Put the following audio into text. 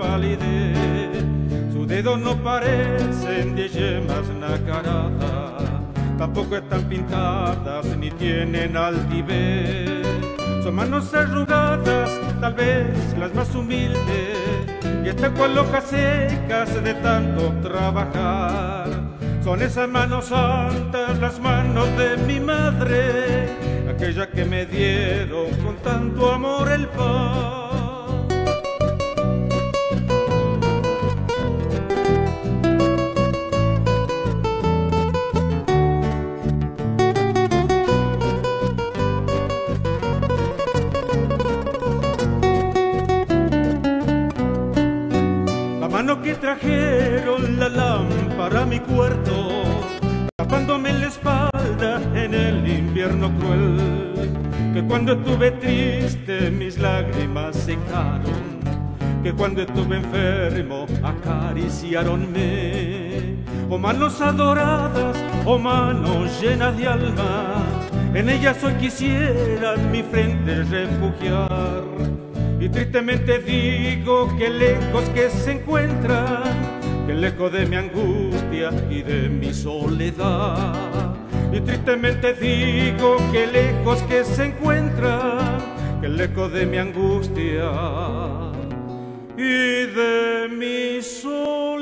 palidez. Sus dedos no parecen de yemas nacaradas, tampoco están pintadas ni tienen altivez. Son manos arrugadas, tal vez las más humildes, y están con hojas secas de tanto trabajar. Son esas manos santas, las manos de mi madre, aquella que me dieron con tanto amor el pan. La mano que trajeron la lámpara a mi cuarto, tapándome la espalda en el invierno cruel. Que cuando estuve triste mis lágrimas secaron, que cuando estuve enfermo acariciaronme. Oh manos adoradas, oh manos llenas de alma, en ellas hoy quisiera mi frente refugiar. Y tristemente digo que lejos que se encuentran, que lejos de mi angustia y de mi soledad. Y tristemente digo que lejos que se encuentran, que lejos de mi angustia y de mi soledad.